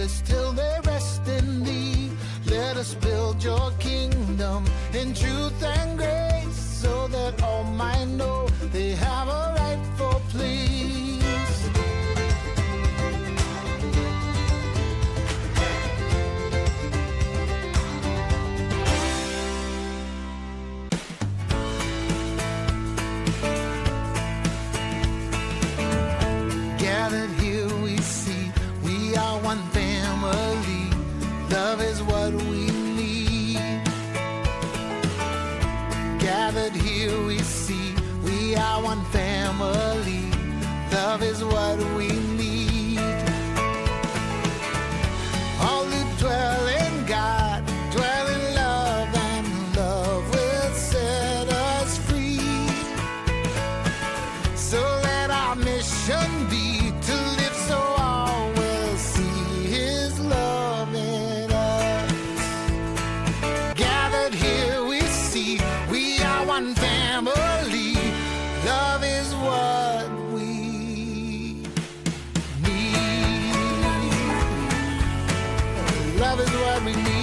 fathers till they rest in thee. Let us build your kingdom in truth and grace, so that all might know they have a rightful place. Gathered here we see we are one family. Love is what we need. Gathered here we see we are one family. Love is what we need. All who dwell in God dwell in love, and love will set us free. So let our mission be to live so all will see His love in us. Gathered here we see we are one family. Love is what we need. Love is what we need.